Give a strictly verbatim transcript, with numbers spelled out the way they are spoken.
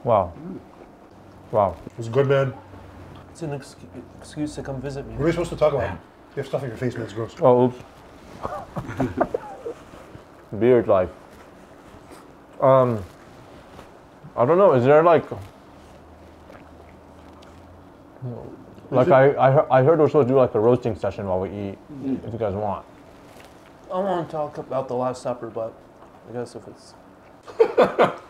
Wow. Wow. It was good, man. It's an ex excuse to come visit me. What are we supposed to talk about? You have stuff in your face, man. It's gross. Oh, oops. Beard life. Um, I don't know. Is there like, like I I heard, I heard we're supposed to do like a roasting session while we eat, mm. if you guys want. I want to talk about the Last Supper, but I guess if it's